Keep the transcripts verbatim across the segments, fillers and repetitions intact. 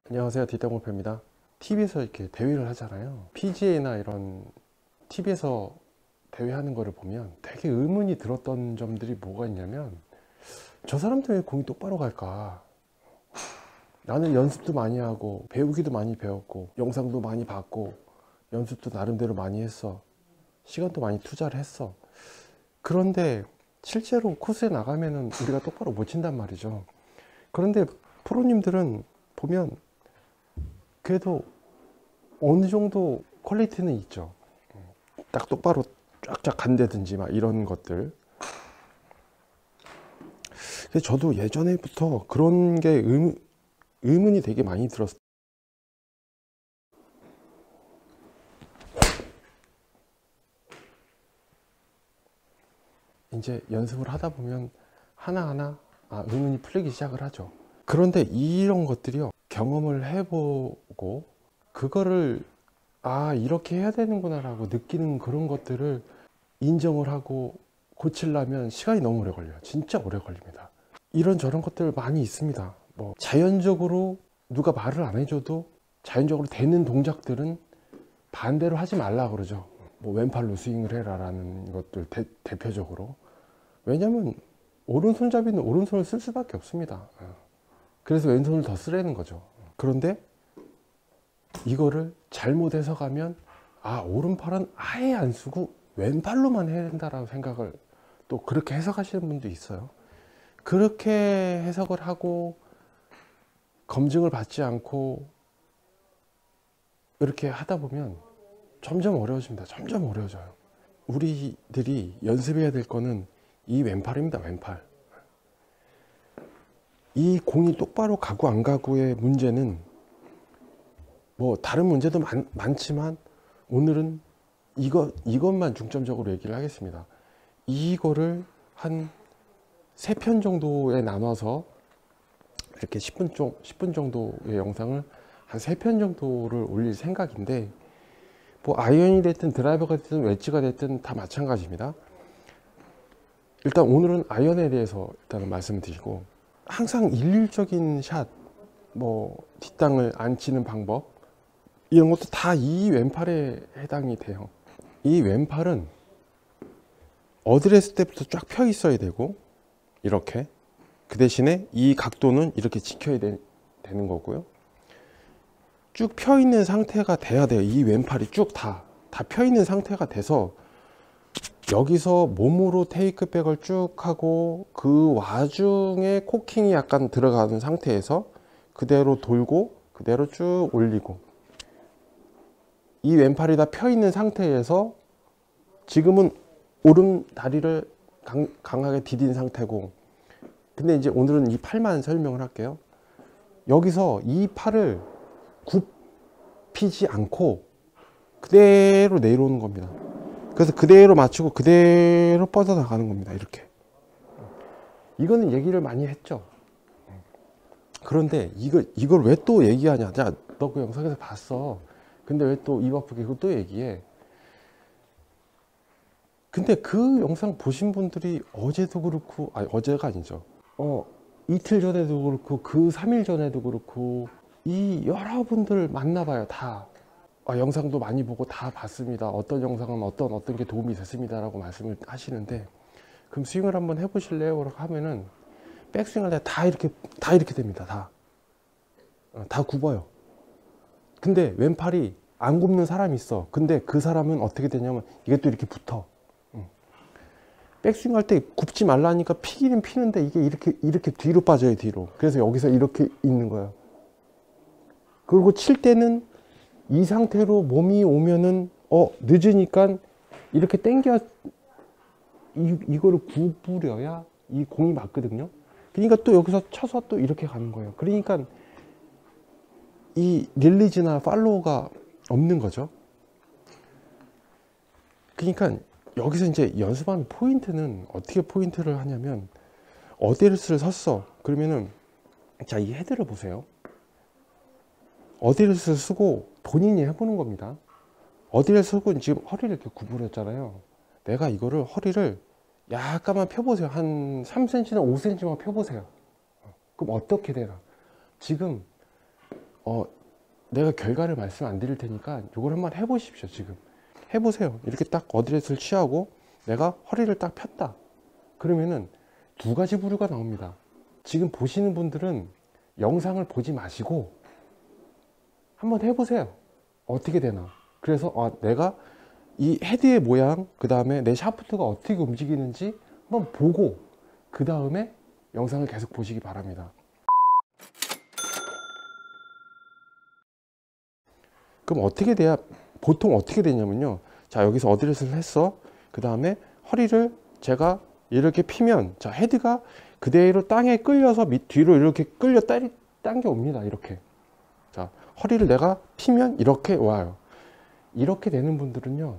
안녕하세요, 뒷땅골프입니다. 티비에서 이렇게 대회를 하잖아요. 피지에이나 이런 티비에서 대회하는 거를 보면 되게 의문이 들었던 점들이 뭐가 있냐면, 저 사람들 왜 공이 똑바로 갈까? 나는 연습도 많이 하고 배우기도 많이 배웠고 영상도 많이 봤고 연습도 나름대로 많이 했어, 시간도 많이 투자를 했어. 그런데 실제로 코스에 나가면은 우리가 똑바로 못 친단 말이죠. 그런데 프로님들은 보면 그래도 어느 정도 퀄리티는 있죠. 딱 똑바로 쫙쫙 간다든지 막 이런 것들. 그래서 저도 예전에부터 그런 게 의, 의문이 되게 많이 들었어요. 이제 연습을 하다 보면 하나하나 아, 의문이 풀리기 시작을 하죠. 그런데 이런 것들이요, 경험을 해보고 그거를 아 이렇게 해야 되는구나 라고 느끼는 그런 것들을 인정을 하고 고치려면 시간이 너무 오래 걸려요. 진짜 오래 걸립니다. 이런 저런 것들 많이 있습니다. 뭐 자연적으로 누가 말을 안 해줘도 자연적으로 되는 동작들은 반대로 하지 말라 그러죠. 뭐 왼팔로 스윙을 해라 라는 것들 대, 대표적으로. 왜냐면 오른손잡이는 오른손을 쓸 수밖에 없습니다. 그래서 왼손을 더 쓰라는 거죠. 그런데 이거를 잘못 해석하면 아 오른팔은 아예 안 쓰고 왼팔로만 해야 된다라고 생각을 또 그렇게 해석하시는 분도 있어요. 그렇게 해석을 하고 검증을 받지 않고 이렇게 하다 보면 점점 어려워집니다. 점점 어려워져요. 우리들이 연습해야 될 거는 이 왼팔입니다. 왼팔. 이 공이 똑바로 가고 안 가고의 문제는 뭐 다른 문제도 많, 많지만 오늘은 이거, 이것만 중점적으로 얘기를 하겠습니다. 이거를 한 세 편 정도에 나눠서 이렇게 십 분, 좀, 십 분 정도의 영상을 한 세 편 정도를 올릴 생각인데, 뭐 아이언이 됐든 드라이버가 됐든 웨지가 됐든 다 마찬가지입니다. 일단 오늘은 아이언에 대해서 일단은 말씀을 드리고, 항상 일률적인 샷, 뭐 뒷땅을 안 치는 방법 이런 것도 다 이 왼팔에 해당이 돼요. 이 왼팔은 어드레스 때부터 쫙 펴 있어야 되고 이렇게, 그 대신에 이 각도는 이렇게 지켜야 되, 되는 거고요. 쭉 펴 있는 상태가 돼야 돼요. 이 왼팔이 쭉 다 다 펴 있는 상태가 돼서 여기서 몸으로 테이크백을 쭉 하고 그 와중에 코킹이 약간 들어가는 상태에서 그대로 돌고 그대로 쭉 올리고, 이 왼팔이 다 펴 있는 상태에서 지금은 오른 다리를 강, 강하게 디딘 상태고, 근데 이제 오늘은 이 팔만 설명을 할게요. 여기서 이 팔을 굽히지 않고 그대로 내려오는 겁니다. 그래서 그대로 맞추고 그대로 뻗어나가는 겁니다. 이렇게. 이거는 얘기를 많이 했죠. 그런데 이거, 이걸 왜 또 얘기하냐. 자, 너 그 영상에서 봤어. 근데 왜 또 입 아프게 그거 또 얘기해. 근데 그 영상 보신 분들이 어제도 그렇고, 아니 어제가 아니죠. 어, 이틀 전에도 그렇고 그 삼 일 전에도 그렇고 이 여러분들 만나봐요. 다 아, 영상도 많이 보고 다 봤습니다. 어떤 영상은 어떤 어떤 게 도움이 됐습니다 라고 말씀을 하시는데, 그럼 스윙을 한번 해보실래요? 라고 하면은 백스윙 할 때 다 이렇게 다 이렇게 됩니다. 다 어, 다 굽어요. 근데 왼팔이 안 굽는 사람이 있어. 근데 그 사람은 어떻게 되냐면 이게 또 이렇게 붙어. 백스윙 할 때 굽지 말라니까 피기는 피는데 이게 이렇게 이렇게 뒤로 빠져요. 뒤로. 그래서 여기서 이렇게 있는 거예요. 그리고 칠 때는 이 상태로 몸이 오면은 어 늦으니까 이렇게 당겨 이, 이거를 구부려야 이 공이 맞거든요. 그러니까 또 여기서 쳐서 또 이렇게 가는 거예요. 그러니까 이 릴리즈나 팔로우가 없는 거죠. 그러니까 여기서 이제 연습하는 포인트는 어떻게 포인트를 하냐면, 어드레스를 섰어. 그러면은 자, 이 헤드를 보세요. 어드레스를 쓰고 본인이 해보는 겁니다. 어드레스 쓰고 지금 허리를 이렇게 구부렸잖아요. 내가 이거를 허리를 약간만 펴보세요. 한 삼 센티미터나 오 센티미터만 펴보세요. 그럼 어떻게 되나? 지금 어, 내가 결과를 말씀 안 드릴 테니까 이걸 한번 해보십시오. 지금 해보세요. 이렇게 딱 어드레스를 취하고 내가 허리를 딱 폈다. 그러면은 두 가지 부류가 나옵니다. 지금 보시는 분들은 영상을 보지 마시고 한번 해보세요. 어떻게 되나. 그래서 아, 내가 이 헤드의 모양, 그 다음에 내 샤프트가 어떻게 움직이는지 한번 보고 그 다음에 영상을 계속 보시기 바랍니다. 그럼 어떻게 돼야, 보통 어떻게 되냐면요. 자, 여기서 어드레스를 했어. 그 다음에 허리를 제가 이렇게 피면, 자, 헤드가 그대로 땅에 끌려서 밑 뒤로 이렇게 끌려 따리, 당겨 옵니다. 이렇게. 자, 허리를 내가 피면 이렇게 와요. 이렇게 되는 분들은요,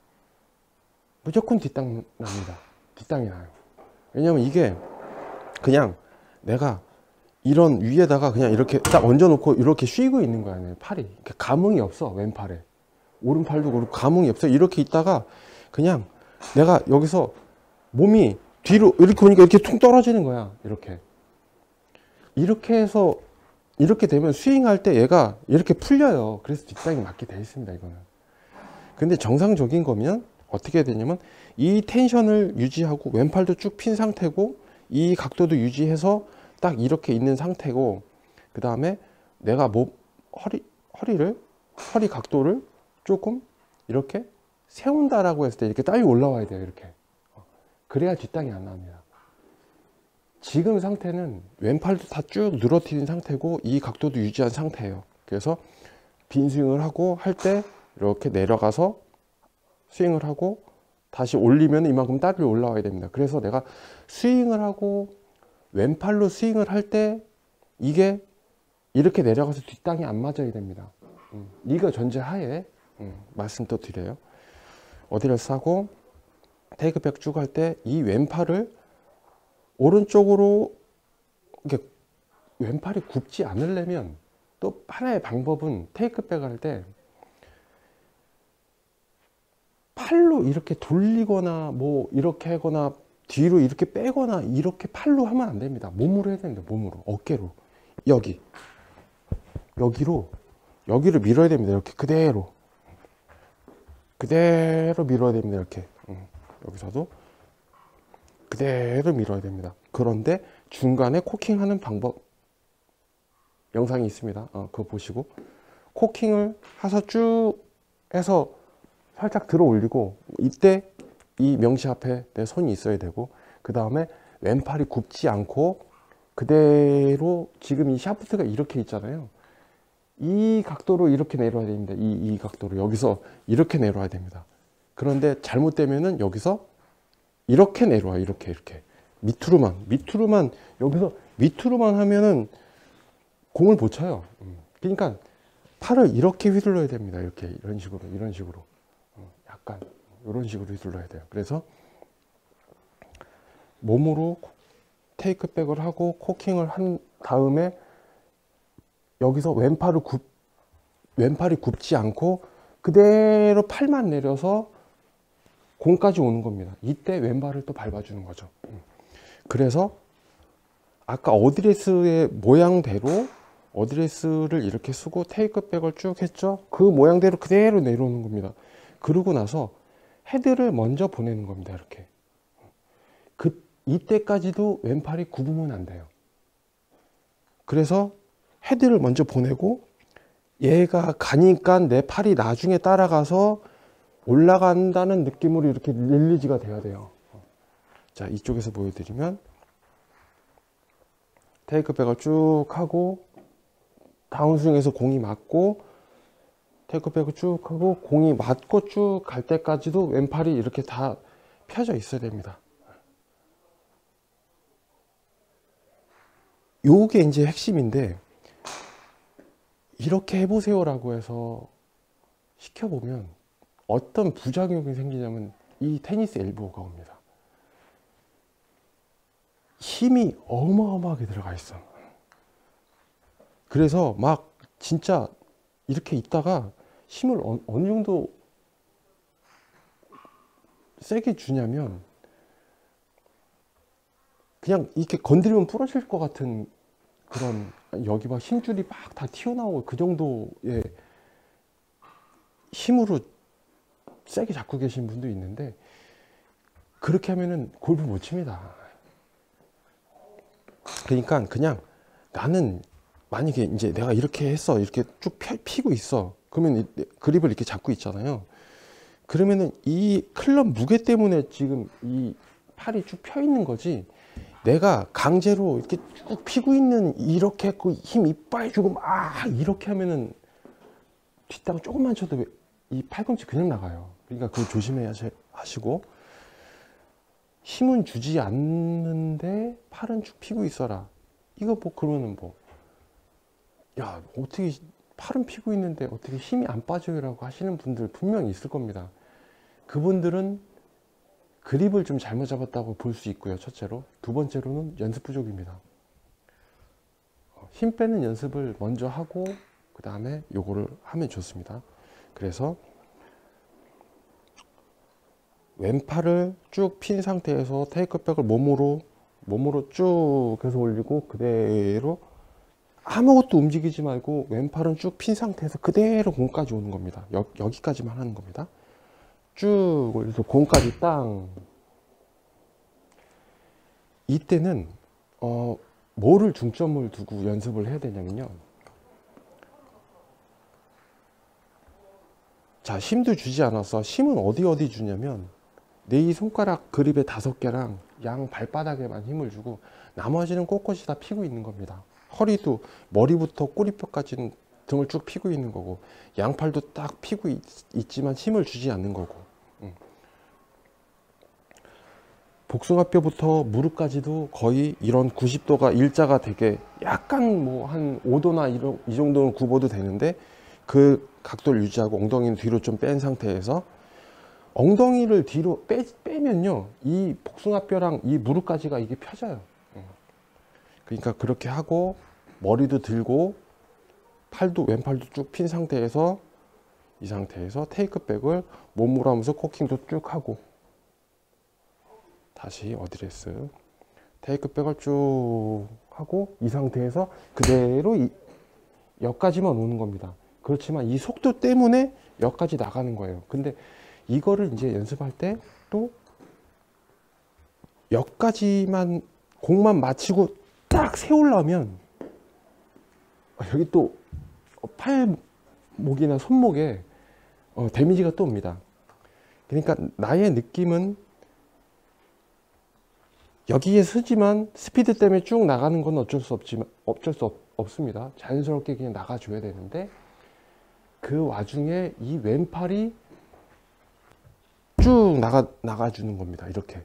무조건 뒷땅 납니다. 뒷땅이 나요. 왜냐면 이게 그냥 내가 이런 위에다가 그냥 이렇게 딱 얹어놓고 이렇게 쉬고 있는 거야. 내 팔이. 감흥이 없어. 왼팔에. 오른팔도 그렇고 감흥이 없어. 이렇게 있다가 그냥 내가 여기서 몸이 뒤로 이렇게 오니까 이렇게 퉁 떨어지는 거야. 이렇게. 이렇게 해서 이렇게 되면 스윙할 때 얘가 이렇게 풀려요. 그래서 뒷땅이 맞게 돼 있습니다. 이거는. 근데 정상적인 거면 어떻게 되냐면 이 텐션을 유지하고 왼팔도 쭉 핀 상태고 이 각도도 유지해서 딱 이렇게 있는 상태고 그 다음에 내가 뭐 허리, 허리를 허리 각도를 조금 이렇게 세운다라고 했을 때 이렇게 딸려 올라와야 돼요. 이렇게. 그래야 뒷땅이 안 나옵니다. 지금 상태는 왼팔도 다 쭉 늘어뜨린 상태고 이 각도도 유지한 상태예요. 그래서 빈 스윙을 하고 할 때 이렇게 내려가서 스윙을 하고 다시 올리면 이만큼 딸려 올라와야 됩니다. 그래서 내가 스윙을 하고 왼팔로 스윙을 할 때 이게 이렇게 내려가서 뒷땅이 안 맞아야 됩니다. 음, 이거 전제 하에 음, 말씀 또 드려요. 어드레스 하고 테이크백 쭉 할 때 이 왼팔을 오른쪽으로 이렇게 왼팔이 굽지 않으려면 또 하나의 방법은 테이크백 할 때 팔로 이렇게 돌리거나 뭐 이렇게 하거나 뒤로 이렇게 빼거나 이렇게 팔로 하면 안 됩니다. 몸으로 해야 됩니다. 몸으로. 어깨로. 여기. 여기로. 여기를 밀어야 됩니다. 이렇게 그대로. 그대로 밀어야 됩니다. 이렇게. 여기서도 그대로 밀어야 됩니다. 그런데 중간에 코킹하는 방법 영상이 있습니다. 어, 그거 보시고 코킹을 해서 쭉 해서 살짝 들어 올리고 이때 이 명치 앞에 내 손이 있어야 되고 그 다음에 왼팔이 굽지 않고 그대로 지금 이 샤프트가 이렇게 있잖아요. 이 각도로 이렇게 내려와야 됩니다. 이, 이 각도로 여기서 이렇게 내려와야 됩니다. 그런데 잘못되면은 여기서 이렇게 내려와. 이렇게 이렇게 밑으로만 밑으로만 여기서 밑으로만 하면은 공을 못 쳐요. 그러니까 팔을 이렇게 휘둘러야 됩니다. 이렇게 이런 식으로 이런 식으로 약간 이런 식으로 휘둘러야 돼요. 그래서 몸으로 테이크백을 하고 코킹을 한 다음에 여기서 왼팔을 굽 왼팔이 굽지 않고 그대로 팔만 내려서 공까지 오는 겁니다. 이때 왼발을 또 밟아주는 거죠. 그래서 아까 어드레스의 모양대로 어드레스를 이렇게 쓰고 테이크백을 쭉 했죠. 그 모양대로 그대로 내려오는 겁니다. 그러고 나서 헤드를 먼저 보내는 겁니다. 이렇게. 그 이때까지도 왼팔이 굽으면 안 돼요. 그래서 헤드를 먼저 보내고 얘가 가니까 내 팔이 나중에 따라가서 올라간다는 느낌으로 이렇게 릴리즈가 돼야 돼요. 자, 이쪽에서 보여드리면 테이크백을 쭉 하고 다운스윙에서 공이 맞고 테이크백을 쭉 하고 공이 맞고 쭉 갈 때까지도 왼팔이 이렇게 다 펴져 있어야 됩니다. 요게 이제 핵심인데 이렇게 해보세요라고 해서 시켜보면 어떤 부작용이 생기냐면 이 테니스 엘보가 옵니다. 힘이 어마어마하게 들어가 있어. 그래서 막 진짜 이렇게 있다가 힘을 어, 어느 정도 세게 주냐면 그냥 이렇게 건드리면 부러질 것 같은 그런 여기 막 힘줄이 막 다 튀어나오고 그 정도의 힘으로 세게 잡고 계신 분도 있는데 그렇게 하면은 골프 못 칩니다. 그러니까 그냥 나는 만약에 이제 내가 이렇게 했어, 이렇게 쭉 펴, 피고 있어, 그러면 이, 그립을 이렇게 잡고 있잖아요. 그러면은 이 클럽 무게 때문에 지금 이 팔이 쭉 펴 있는 거지, 내가 강제로 이렇게 쭉 피고 있는, 이렇게 했고 힘 이빨 주고 막 이렇게 하면은 뒷땅 조금만 쳐도 이 팔꿈치 그냥 나가요. 그러니까 그거 조심해야 하시고, 힘은 주지 않는데 팔은 쭉 피고 있어라. 이거 뭐 그러면은 뭐, 야 어떻게 팔은 피고 있는데 어떻게 힘이 안 빠져요라고 하시는 분들 분명히 있을 겁니다. 그분들은 그립을 좀 잘못 잡았다고 볼 수 있고요, 첫째로. 두 번째로는 연습 부족입니다. 힘 빼는 연습을 먼저 하고 그 다음에 요거를 하면 좋습니다. 그래서 왼팔을 쭉 핀 상태에서 테이크백을 몸으로 몸으로 쭉 계속 올리고 그대로 아무것도 움직이지 말고 왼팔은 쭉 핀 상태에서 그대로 공까지 오는 겁니다. 여, 여기까지만 하는 겁니다. 쭉 올려서 공까지 땅. 이때는 어, 뭐를 중점을 두고 연습을 해야 되냐면요, 자 힘도 주지 않아서, 힘은 어디 어디 주냐면 내 이 손가락 그립의 다섯 개랑 양 발바닥에만 힘을 주고 나머지는 꼿꼿이 다 피고 있는 겁니다. 허리도 머리부터 꼬리뼈까지는 등을 쭉 피고 있는 거고, 양팔도 딱 피고 있, 있지만 힘을 주지 않는 거고, 응. 복숭아뼈부터 무릎까지도 거의 이런 구십 도가 일자가 되게, 약간 뭐 한 오 도나 이런, 이 정도는 굽어도 되는데 그 각도를 유지하고 엉덩이는 뒤로 좀 뺀 상태에서, 엉덩이를 뒤로 빼, 빼면요 이 복숭아뼈랑 이 무릎까지가 이게 펴져요. 그러니까 그렇게 하고 머리도 들고 팔도, 왼팔도 쭉 핀 상태에서, 이 상태에서 테이크백을 몸으로 하면서 코킹도 쭉 하고, 다시 어드레스 테이크백을 쭉 하고 이 상태에서 그대로 이, 여기까지만 오는 겁니다. 그렇지만 이 속도 때문에 여기까지 나가는 거예요. 근데 이거를 이제 연습할 때 또 여기까지만 공만 맞히고 딱 세우려면 여기 또 팔목이나 손목에 어, 데미지가 또 옵니다. 그러니까 나의 느낌은 여기에 서지만 스피드 때문에 쭉 나가는 건 어쩔 수 없지만 어쩔 수 없, 없습니다. 자연스럽게 그냥 나가줘야 되는데, 그 와중에 이 왼팔이 쭉 나가 나가주는 겁니다. 이렇게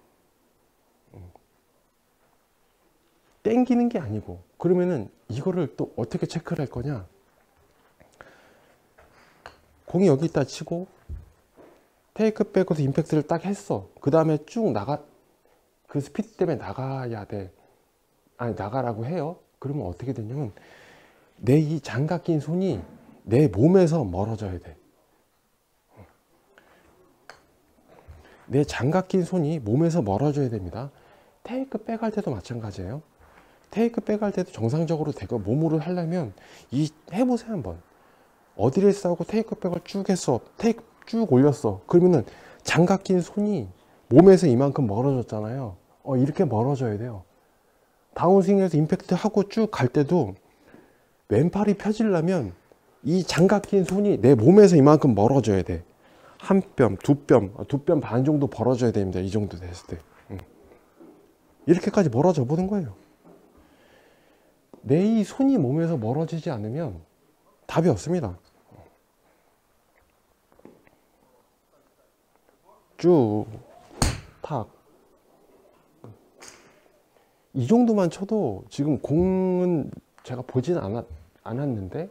땡기는 게 아니고. 그러면은 이거를 또 어떻게 체크를 할 거냐, 공이 여기 있다 치고 테이크백으로 임팩트를 딱 했어. 그 다음에 쭉 나가, 그 스피드 때문에 나가야 돼. 아니 나가라고 해요. 그러면 어떻게 되냐면 내 이 장갑 낀 손이 내 몸에서 멀어져야 돼. 내 장갑 낀 손이 몸에서 멀어져야 됩니다. 테이크백 할 때도 마찬가지예요. 테이크백 할 때도 정상적으로 되고 몸으로 하려면 이 해보세요 한번. 어드레스하고 테이크백을 쭉 했어, 테이크 쭉 올렸어. 그러면은 장갑 낀 손이 몸에서 이만큼 멀어졌잖아요. 어, 이렇게 멀어져야 돼요. 다운스윙에서 임팩트 하고 쭉 갈 때도 왼팔이 펴지려면 이 장갑 낀 손이 내 몸에서 이만큼 멀어져야 돼. 한 뼘, 두 뼘, 두 뼘 반 정도 벌어져야 됩니다. 이 정도 됐을 때. 응. 이렇게까지 멀어져 보는 거예요. 내 이 손이 몸에서 멀어지지 않으면 답이 없습니다. 쭉, 탁. 이 정도만 쳐도 지금 공은 제가 보진 않았, 않았는데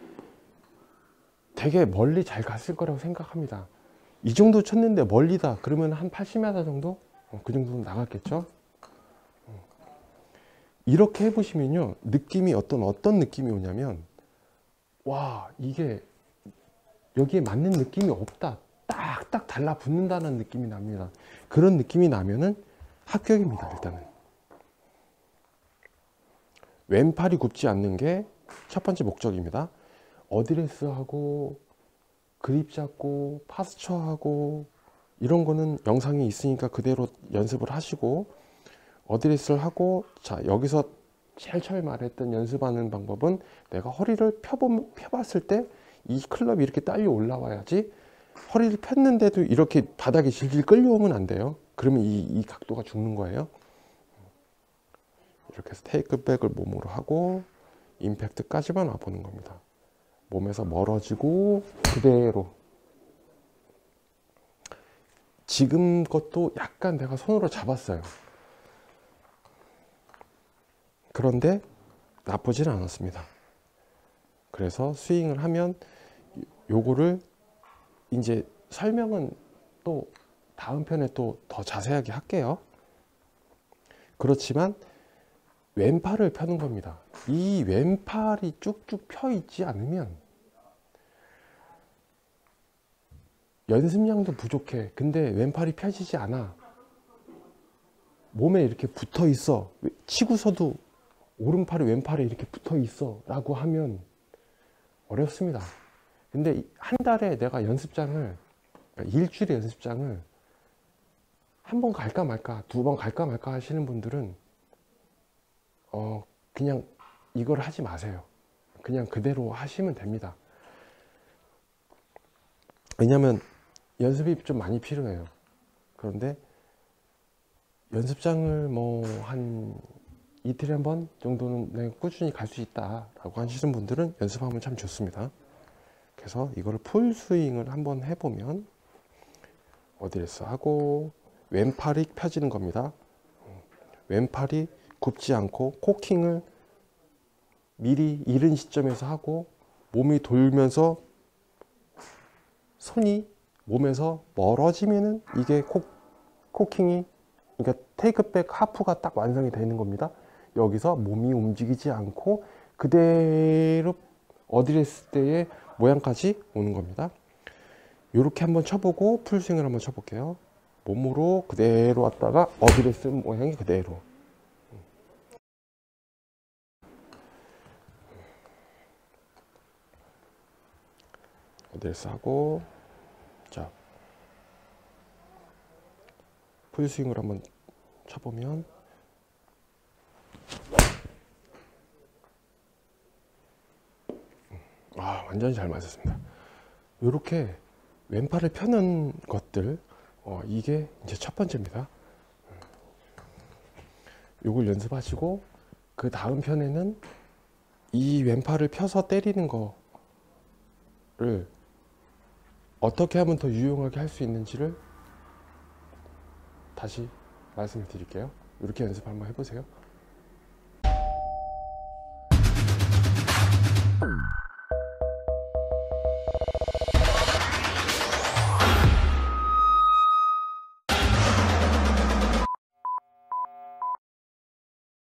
되게 멀리 잘 갔을 거라고 생각합니다. 이 정도 쳤는데 멀리다 그러면 한 팔십 미터 정도? 어, 그 정도는 나갔겠죠? 이렇게 해보시면요 느낌이 어떤 어떤 느낌이 오냐면, 와 이게 여기에 맞는 느낌이 없다, 딱딱 달라붙는다는 느낌이 납니다. 그런 느낌이 나면은 합격입니다. 일단은 왼팔이 굽지 않는 게 첫 번째 목적입니다. 어드레스하고 그립 잡고 파스처하고 이런 거는 영상이 있으니까 그대로 연습을 하시고, 어드레스를 하고, 자 여기서 제일 처음에 말했던 연습하는 방법은 내가 허리를 펴보, 펴봤을 때 이 클럽이 이렇게 딸려 올라와야지, 허리를 폈는데도 이렇게 바닥에 질질 끌려오면 안 돼요. 그러면 이, 이 각도가 죽는 거예요. 이렇게 해서 테이크백을 몸으로 하고 임팩트까지만 와보는 겁니다. 몸에서 멀어지고 그대로. 지금 것도 약간 내가 손으로 잡았어요. 그런데 나쁘진 않았습니다. 그래서 스윙을 하면 요거를 이제 설명은 또 다음 편에 또 더 자세하게 할게요. 그렇지만 왼팔을 펴는 겁니다. 이 왼팔이 쭉쭉 펴 있지 않으면 연습량도 부족해. 근데 왼팔이 펴지지 않아. 몸에 이렇게 붙어 있어. 치고서도 오른팔이 왼팔에 이렇게 붙어 있어 라고 하면 어렵습니다. 근데 한 달에 내가 연습장을, 그러니까 일주일에 연습장을 한 번 갈까 말까, 두 번 갈까 말까 하시는 분들은 어 그냥 이걸 하지 마세요. 그냥 그대로 하시면 됩니다. 왜냐면 연습이 좀 많이 필요해요. 그런데 연습장을 뭐 한 이틀에 한 번 정도는 내가 꾸준히 갈 수 있다 라고 하시는 분들은 연습하면 참 좋습니다. 그래서 이거를 풀 스윙을 한번 해보면 어드레스 하고 왼팔이 펴지는 겁니다. 왼팔이 굽지 않고 코킹을 미리 이른 시점에서 하고, 몸이 돌면서 손이 몸에서 멀어지면은 이게 코, 코킹이, 그러니까 테이크백 하프가 딱 완성이 되는 겁니다. 여기서 몸이 움직이지 않고 그대로 어드레스 때의 모양까지 오는 겁니다. 이렇게 한번 쳐보고 풀스윙을 한번 쳐볼게요. 몸으로 그대로 왔다가 어드레스 모양이 그대로. 어드레스 하고, 자 풀스윙을 한번 쳐보면 아 완전히 잘 맞았습니다. 이렇게 왼팔을 펴는 것들, 어, 이게 이제 첫 번째입니다. 요걸 연습하시고 그 다음 편에는 이 왼팔을 펴서 때리는 거를 어떻게 하면 더 유용하게 할 수 있는지를 다시 말씀을 드릴게요. 이렇게 연습 한번 해보세요.